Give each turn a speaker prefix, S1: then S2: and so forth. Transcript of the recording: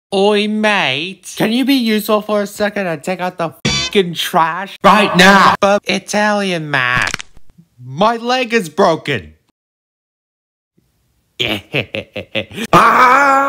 S1: Oi, mate. Can you be useful for a second and take out the fucking trash? Right now. Italian man. My leg is broken. Ah!